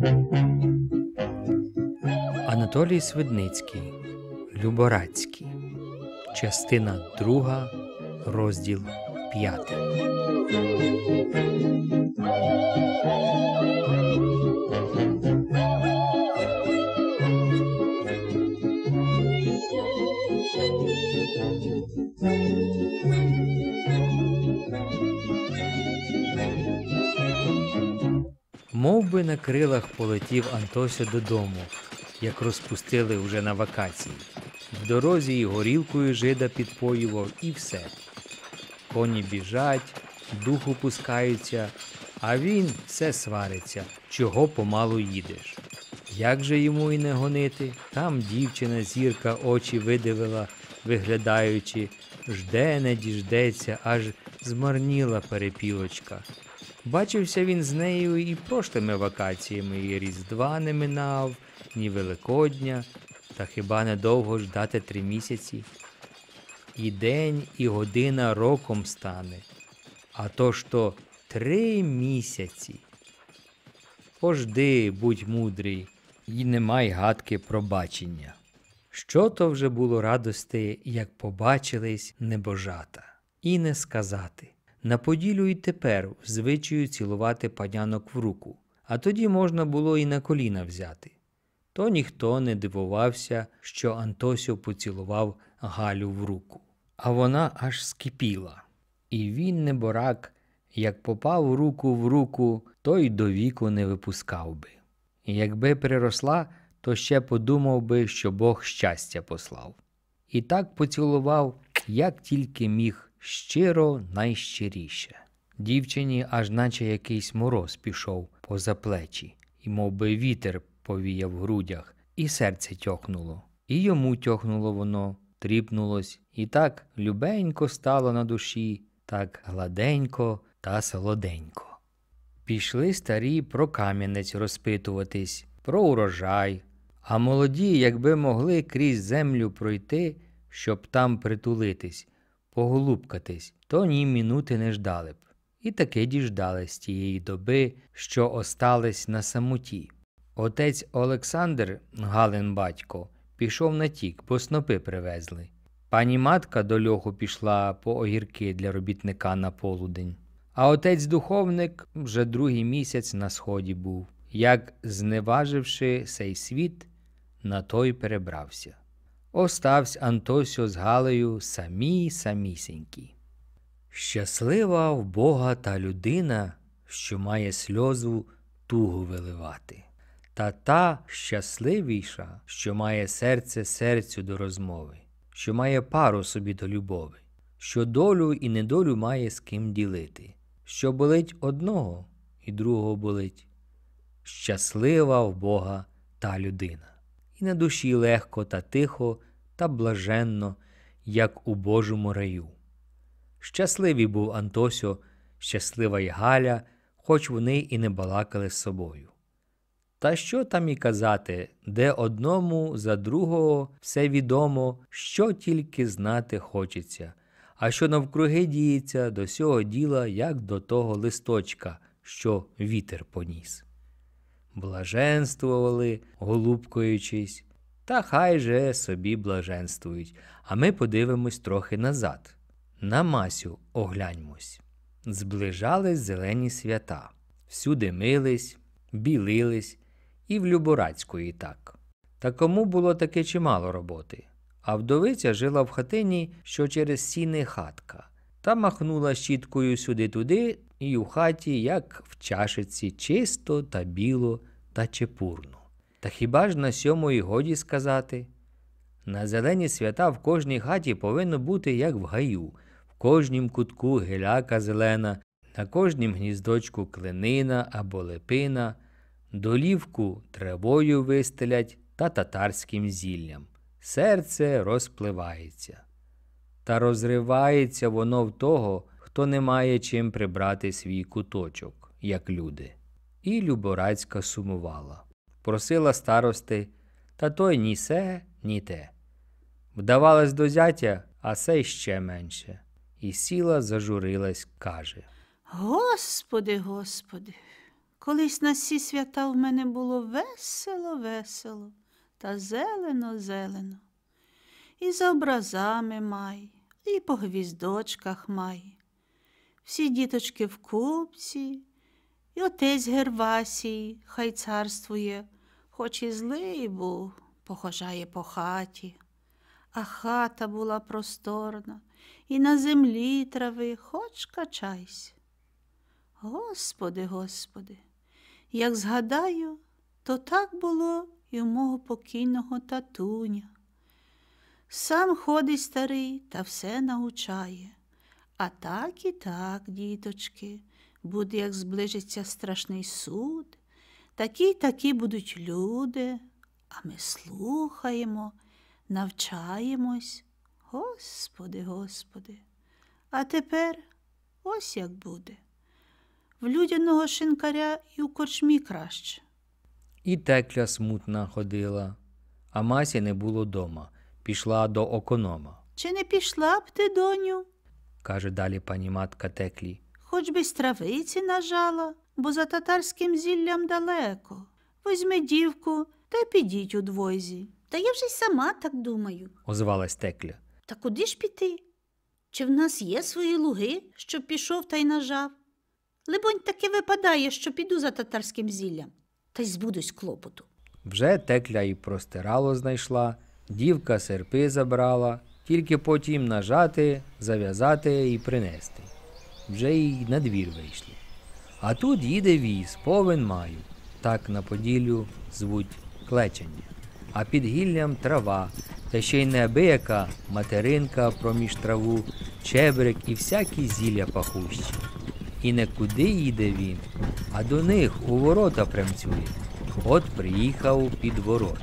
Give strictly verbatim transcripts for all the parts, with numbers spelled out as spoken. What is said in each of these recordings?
Анатолій Свидницький. Люборацький. Частина друга, розділ п'ятий. Мов би на крилах полетів Антося додому, як розпустили вже на вакації. В дорозі і горілкою жида підпоював, і все. Коні біжать, дух опускаються, а він все свариться, чого помалу їдеш. Як же йому і не гонити? Там дівчина зірка очі видивила, виглядаючи, жде не діждеться, аж змарніла перепілочка. Бачився він з нею і прошлими вакаціями, і Різдва не минав, ні Великодня, та хіба недовго ждати три місяці? І день, і година роком стане, а то ж то три місяці. Пожди, будь мудрий, і не май гадки про бачення. Що то вже було радости, як побачились небожата. І не сказати. На Поділлю й тепер в звичаю цілувати панянок в руку, а тоді можна було і на коліна взяти. То ніхто не дивувався, що Антосю поцілував Галю в руку. А вона аж скипіла. І він, неборак, як попав руку в руку, то й до віку не випускав би. І якби приросла, то ще подумав би, що Бог щастя послав. І так поцілував, як тільки міг, щиро найщиріше. Дівчині аж наче якийсь мороз пішов поза плечі, і мов би вітер повіяв в грудях, і серце тьохнуло. І йому тьохнуло воно, тріпнулось, і так любенько стало на душі, так гладенько та солоденько. Пішли старі про Кам'янець розпитуватись, про урожай, а молоді, якби могли крізь землю пройти, щоб там притулитись, поголубкатись, то ні мінути не ждали б. І таки діждались тієї доби, що остались на самоті. Отець Олександр, Галин батько, пішов на тік, бо снопи привезли. Пані матка до льоху пішла по огірки для робітника на полудень. А отець духовник вже другий місяць на сході був. Як, зневаживши сей світ, на той перебрався. Оставсь Антосю з Галею самі-самісінькі. Щаслива в Бога та людина, що має сльозу тугу виливати. Та та щасливіша, що має серце серцю до розмови, що має пару собі до любови, що долю і недолю має з ким ділити, що болить одного і другого болить. Щаслива в Бога та людина. І на душі легко та тихо та блаженно, як у Божому раю. Щасливий був Антосю, щаслива й Галя, хоч вони і не балакали з собою. Та що там і казати, де одному за другого все відомо, що тільки знати хочеться, а що навкруги діється до сього діла, як до того листочка, що вітер поніс. Блаженствували, голубкуючись, та хай же собі блаженствують, а ми подивимось трохи назад. На Масю огляньмось. Зближались зелені свята, всюди мились, білились, і в Люборацької так. Та кому було таки чимало роботи. А вдовиця жила в хатині, що через сіни хатка, та махнула щіткою сюди-туди, і у хаті, як в чашиці, чисто та біло та чепурно. Та хіба ж на сьому і годі сказати? На зелені свята в кожній хаті повинно бути, як в гаю, в кожнім кутку гиляка зелена, на кожнім гніздочку клинина або липина, долівку травою вистелять та татарським зіллям. Серце розпливається. Та розривається воно в того, хто не має чим прибрати свій куточок, як люди. І Люборацька сумувала. Просила старости, та той ні се, ні те. Вдавалась до зятя, а сей ще менше. І сіла, зажурилась, каже: Господи, Господи, Колись на всі свята в мене було весело-весело та зелено-зелено. І за образами май, і по гвіздочках май. Всі діточки в купці, і отець Гервасій, хай царствує, хоч і злий був, похожає по хаті. А хата була просторна, і на землі трави хоч качайся. Господи, Господи, як згадаю, то так було і у мого покійного татуня. Сам ходить старий та все научає. А так і так, діточки, буде, як зближиться страшний суд, такі-такі будуть люди, а ми слухаємо, навчаємось. Господи, Господи, а тепер ось як буде. В людяного шинкаря і у корчмі краще. І Текля смутна ходила, а Масі не було дома, пішла до оконома. Чи не пішла б ти, доню? Каже далі пані матка Теклі. Хоч би й стравиці нажала, бо за татарським зіллям далеко. Возьми дівку та й підіть у двойзі. Та я вже й сама так думаю. Озвалась Текля. Та куди ж піти? Чи в нас є свої луги, щоб пішов та й нажав? Либонь, таки випадає, що піду за татарським зіллям, та й збудусь клопоту. Вже Текля і простирало знайшла, дівка серпи забрала, тільки потім нажати, зав'язати і принести. Вже й на двір вийшли. А тут їде віз, повен маю. Так на Поділлю звуть клечення. А під гіллям трава, та ще й неабияка материнка проміж траву, чебрик і всякі зілля пахущі. І не куди їде він, а до них у ворота прямцює. От приїхав під ворота.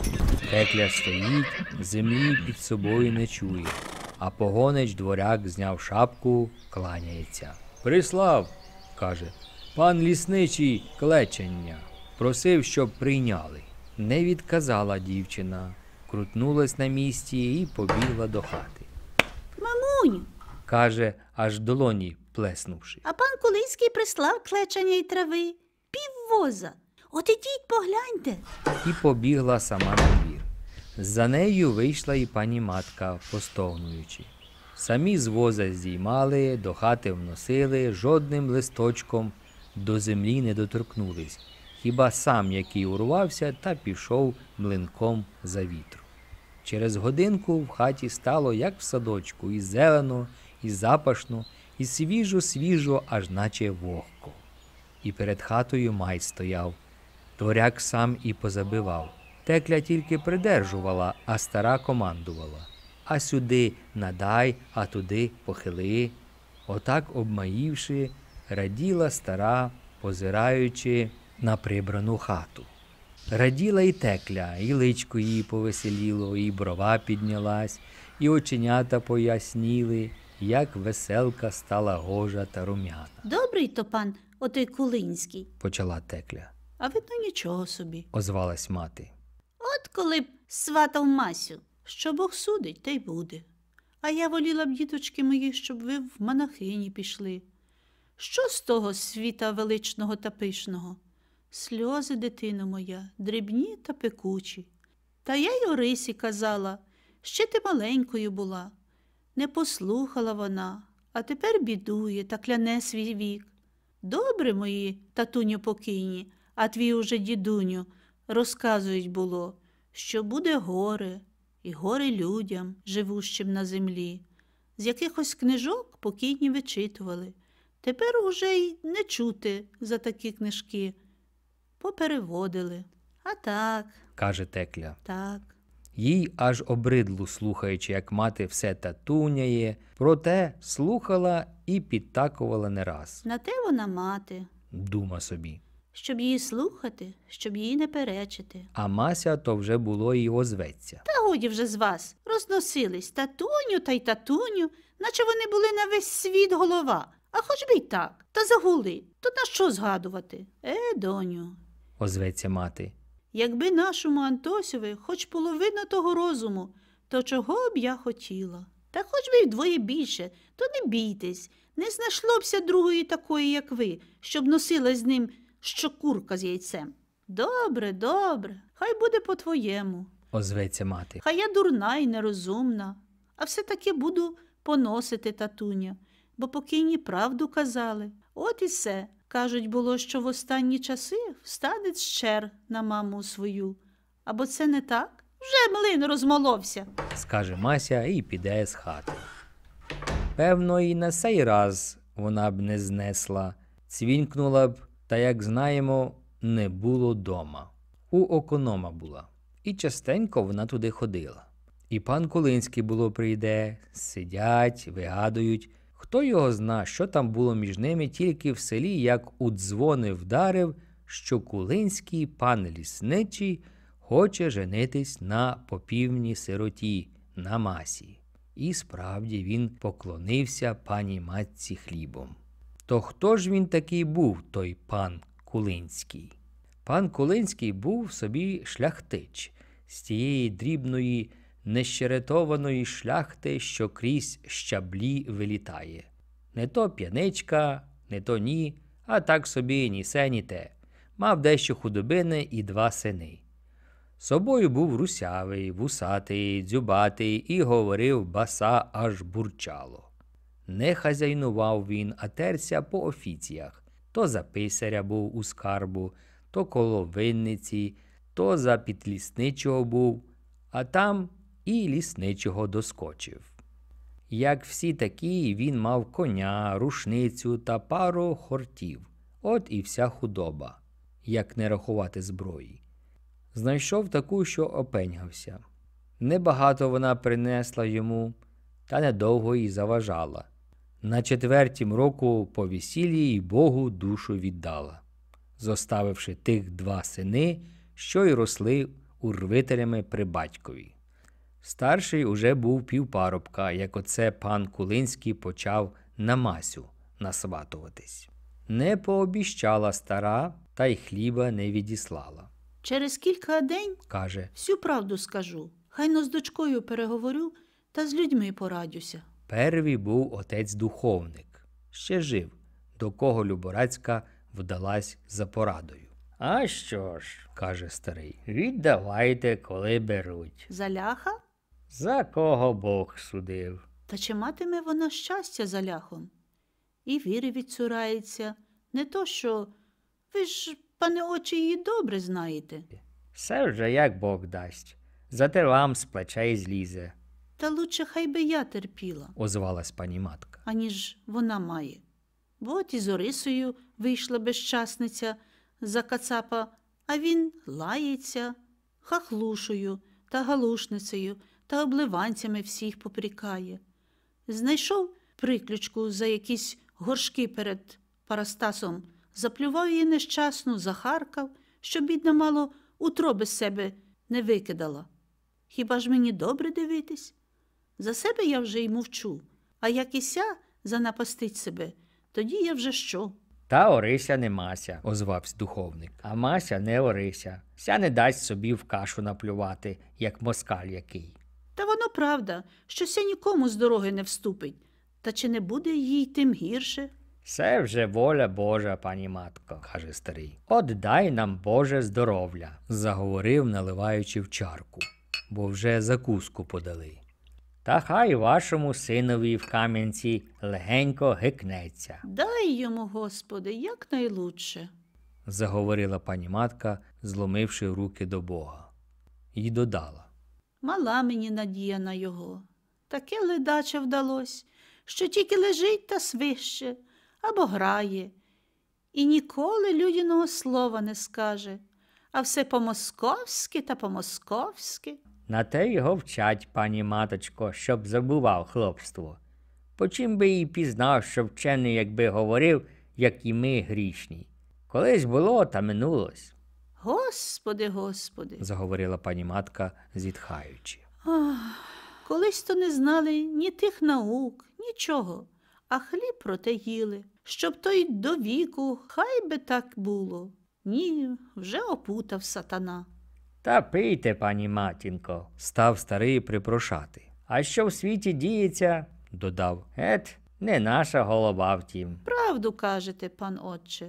Текля стоїть, землі під собою не чує, а погонич дворяк зняв шапку, кланяється. «Прислав, – каже, – пан лісничий клечення, просив, щоб прийняли». Не відказала дівчина, крутнулась на місці і побігла до хати. Мамуню, Каже, аж долоні плеснувши. а пан Кулинський прислав клечення й трави, піввоза. От ідіть, погляньте. І побігла сама на двір. За нею вийшла і пані матка, постогнуючи. Самі з воза здіймали, до хати вносили, жодним листочком до землі не доторкнулись. Хіба сам, який урвався, та пішов млинком за вітру. Через годинку в хаті стало, як в садочку, і зелено, і запашно, і свіжо-свіжо, аж наче вогко. І перед хатою май стояв. Дворяк сам і позабивав. Текля тільки придержувала, а стара командувала. А сюди надай, а туди похили. Отак, обмаївши, раділа стара, позираючи на прибрану хату. Раділа і Текля, і личко її повеселіло, і брова піднялась, і оченята поясніли, як веселка стала гожа та рум'яна. Добрий то пан отой Кулинський. Почала Текля. А видно, нічого собі. Озвалась мати. От коли б сватав Масю. Що Бог судить, те й буде. А я воліла б, діточки мої, щоб ви в монахині пішли. Що з того світа величного та пишного? Сльози, дитино моя, дрібні та пекучі. Та я й Орисі казала, ще ти маленькою була. Не послухала вона, а тепер бідує та кляне свій вік. Добре, мої, татуню покійні, а твій уже дідуню, розказують було, що буде горе, і горе людям, живущим на землі. З якихось книжок покійні вичитували. Тепер уже й не чути за такі книжки. Попереводили. А так, Каже Текля. так. Їй аж обридло, слухаючи, як мати все татуняє, проте слухала і підтакувала не раз. На те вона мати, Дума собі. щоб її слухати, щоб її не перечити. А Мася то вже було і озветься. Та годі вже з вас, розносились татуню та й татуню, наче вони були на весь світ голова. А хоч би й так, та загули, то на що згадувати? Е, доню, Озветься мати. якби нашому Антосеві хоч половина того розуму, то чого б я хотіла? Та хоч би й вдвоє більше, то не бійтесь, не знайшло бся другої такої, як ви, щоб носила з ним що курка з яйцем. Добре, добре, хай буде по-твоєму. Озветься мати. Хай я дурна і нерозумна, а все-таки буду поносити, татуня, бо покійні правду казали. От і все. Кажуть, було, що в останні часи встане щер на маму свою. Або це не так? Вже млин розмоловся. Скаже Мася і піде з хати. Певно, і на сей раз вона б не знесла, цвінькнула б, та, як знаємо, не було дома. У економа була. І частенько вона туди ходила. І пан Кулинський було прийде, сидять, вигадують. Хто його зна, що там було між ними, тільки в селі, як у дзвони вдарив, що Кулинський пан лісничий хоче женитись на попівній сироті, на Масі. І справді він поклонився пані матці хлібом. То хто ж він такий був, той пан Кулинський? Пан Кулинський був собі шляхтич з тієї дрібної, нещеретованої шляхти, що крізь щаблі вилітає. Не то п'яничка, не то ні, а так собі ні се, ні те. Мав дещо худобини і два сини. Собою був русявий, вусатий, дзюбатий і говорив баса аж бурчало. Не хазяйнував він, а терся по офіціях. То за писаря був у скарбу, то коло винниці, то за підлісничого був, а там і лісничого доскочив. Як всі такі, він мав коня, рушницю та пару хортів. От і вся худоба, як не рахувати зброї. Знайшов таку, що опеньгався. Небагато вона принесла йому, та недовго й заважала. На четвертім року по весіллі й Богу душу віддала, зоставивши тих два сини, що й росли урвителями при батькові. Старший уже був півпаробка, як оце пан Кулинський почав на Масю насватуватись. Не пообіщала стара, та й хліба не відіслала. Через кілька день, Каже, всю правду скажу, хайно з дочкою переговорю та з людьми порадюся. первий був отець-духовник. Ще жив, до кого Люборацька вдалась за порадою. «А що ж, – каже старий, – віддавайте, коли беруть. За ляха? За кого Бог судив?» Та чи матиме вона щастя за ляхом? І віри відцурається. Не то що... Ви ж, пане отче, її добре знаєте. «Все вже як Бог дасть. Зате вам з плечей злізе», Та лучше хай би я терпіла, – озвалась пані матка. аніж вона має. Бо от і з Орисою вийшла безчасниця за кацапа, а він лається, хахлушою та галушницею та обливанцями всіх попрікає. Знайшов приключку за якісь горшки перед Парастасом, заплював її нещасну, захаркав, що, бідна, мало утроби з себе не викидала. Хіба ж мені добре дивитись? За себе я вже й мовчу, а як і ся занапастить себе, тоді я вже що? «Та Орися не Мася», – озвався духовник. «А Мася не Орися. Ся не дасть собі в кашу наплювати, як москаль який». Та воно правда, що ся нікому з дороги не вступить. Та чи не буде їй тим гірше? «Це вже воля Божа, пані матко», – каже старий. «От дай нам, Боже, здоров'я», – заговорив, наливаючи в чарку, бо вже закуску подали. «Та хай вашому синові в Кам'янці легенько гикнеться», Дай йому, Господи, якнайлучше. – заговорила пані матка, зломивши руки до Бога. І додала. Мала мені надія на його. Таке ледаче вдалось, що тільки лежить та свище або грає, і ніколи людяного слова не скаже, а все по-московськи та по-московськи. «На те його вчать, пані маточко, щоб забував хлопство. Почим би і пізнав, що вчений, якби говорив, як і ми грішні. Колись було, та минулось», – Господи, Господи, заговорила пані матка, зітхаючи. ах, колись то не знали ні тих наук, нічого, а хліб проте їли, щоб то й до віку, хай би так було. Ні, вже опутав сатана. «Та пийте, пані матінко», – став старий припрошати. «А що в світі діється?» – додав. «Ет, не наша голова втім». Правду кажете, пан отче.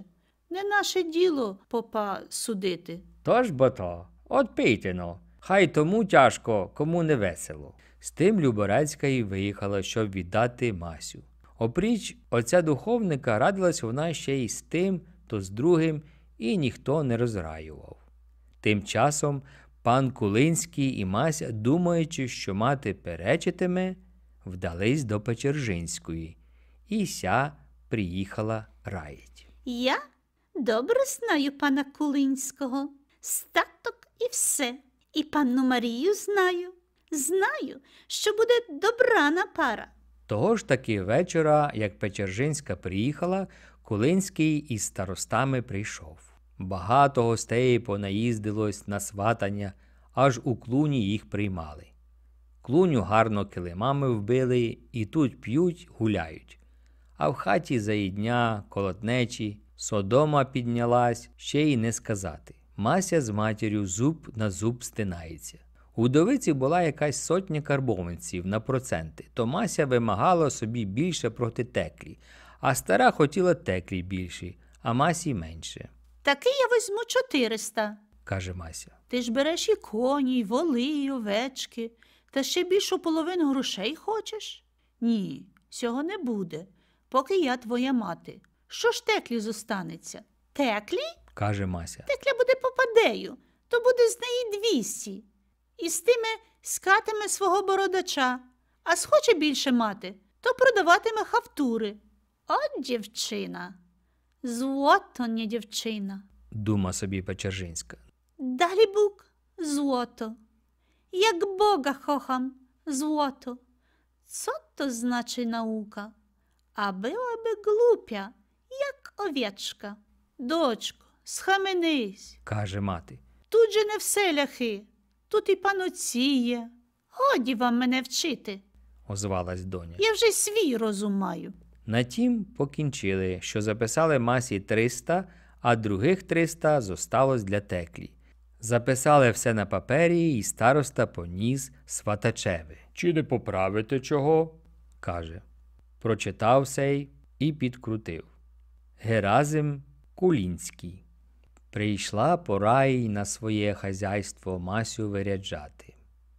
Не наше діло попа судити. Тож бо то, от пийте-но, хай тому тяжко, кому не весело. З тим Люборецька й виїхала, щоб віддати Масю. Опріч отця духовника радилась вона ще й з тим, то з другим, і ніхто не розраював. Тим часом пан Кулинський і Мася, думаючи, що мати перечитиме, вдались до Печержинської, і ся приїхала раїть. Я добре знаю пана Кулинського, статок і все. І панну Марію знаю. Знаю, що буде добрана пара. Того ж таки вечора, як Печержинська приїхала, Кулинський із старостами прийшов. Багато гостей понаїздилось на сватання, аж у клуні їх приймали. Клуню гарно килимами вбили, і тут п'ють, гуляють. А в хаті заїдня, колотнечі, содома піднялась, ще й не сказати. Мася з матір'ю зуб на зуб стинається. У вдовиці була якась сотня карбованців на проценти, то Мася вимагала собі більше проти Теклі, а стара хотіла Теклі більше, а Масі менше. Таки я візьму чотириста. Каже Мася. Ти ж береш і коні, і воли, і овечки, та ще більшу половину грошей хочеш? Ні, цього не буде, поки я твоя мати. Що ж Теклі зостанеться? Теклі? Каже Мася. Текля буде попадею, то буде з неї двісті. І з тими скатиме свого бородача, а схоче більше мати, то продаватиме хавтури. От дівчина. Злото не дівчина. Дума собі Печержинська. Далі бук злото. Як Бога хохам злото. Co to znaczy nauka? A byłaby głupia, jak owieczka. Дочко, схаменись, Каже мати. тут же не все ляхи, тут і паноці є. Годі вам мене вчити. Озвалась доня. Я вже свій розум маю. На тім покінчили, що записали Масі триста, а других триста зосталось для Теклі. Записали все на папері, і староста поніс сватачеві. Чи не поправите чого? Каже. Прочитав сей і підкрутив. Геразим Кулінський. Прийшла пора їй на своє хазяйство Масю виряджати.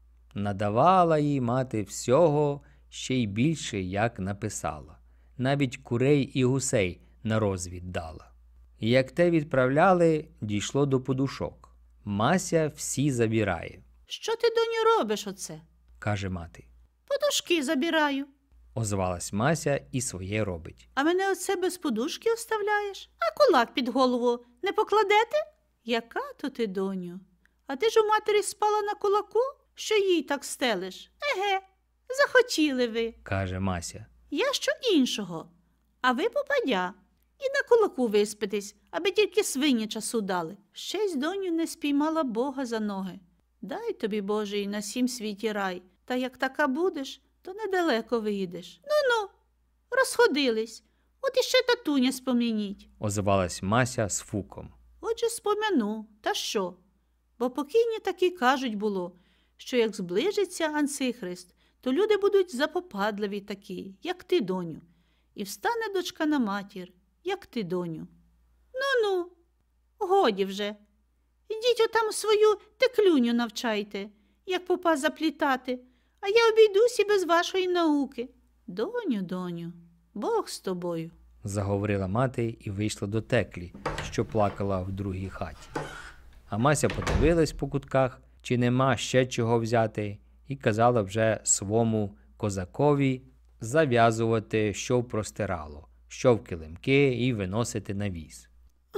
Надавала їй мати всього, ще й більше, як написала. Навіть курей і гусей на розвід дала. І як те відправляли, дійшло до подушок. Мася всі забирає, Що ти, доню, робиш оце? каже мати. Подушки забираю. Озвалась Мася і своє робить. А мене оце без подушки оставляєш? А кулак під голову не покладете? Яка то ти, доню? А ти ж у матері спала на кулаку, що їй так стелиш? Еге, захотіли ви. Каже Мася. Я що іншого, а ви попадя. І на кулаку виспитись, аби тільки свині часу дали. Ще й, доню, не спіймала Бога за ноги. Дай тобі, Боже, і на сім світі рай, та як така будеш, то недалеко виїдеш. Ну-ну, розходились. От іще татуня спомініть. Озвалась Мася з фуком. Отже, спом'яну, та що? Бо покійні таки кажуть було, що як зближиться Антихрист, то люди будуть запопадливі такі, як ти, доню, і встане дочка на матір, як ти, доню. Ну-ну, годі вже. Ідіть отам свою теклюню навчайте, як попа заплітати, а я обійдусь і без вашої науки. Доню, доню, Бог з тобою. Заговорила мати і вийшла до Теклі, що плакала в другій хаті. А Мася подивилась по кутках, чи нема ще чого взяти, і казала вже свому козакові зав'язувати, що в простирало, що в килимки і виносити на віз.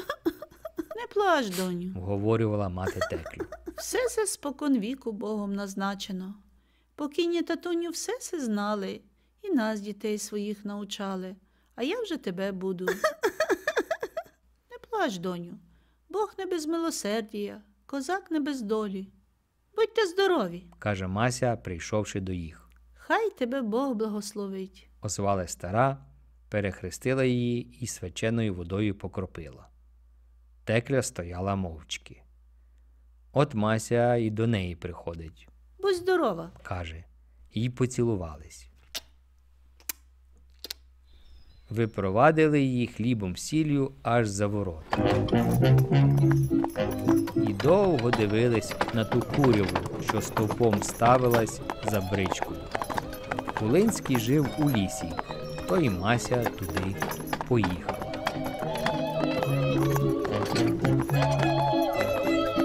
Не плач, доню. Вговорювала мати Теклю. Все це спокон віку Богом назначено. Покійні татуню все це знали, і нас, дітей своїх, научали, а я вже тебе буду. Не плач, доню, Бог не без милосердія, козак не без долі. Будьте здорові, Каже Мася, прийшовши до їх. хай тебе Бог благословить. Озвалась стара, перехрестила її і свяченою водою покропила. Текля стояла мовчки. От Мася і до неї приходить. Будь здорова. Каже, і поцілувались. Випровадили її хлібом сіллю аж за ворота. І довго дивились на ту куряву, що стовпом ставилась за бричкою. Кулинський жив у лісі, то й Мася туди поїхала.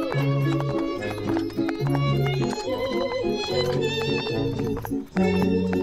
Thank you.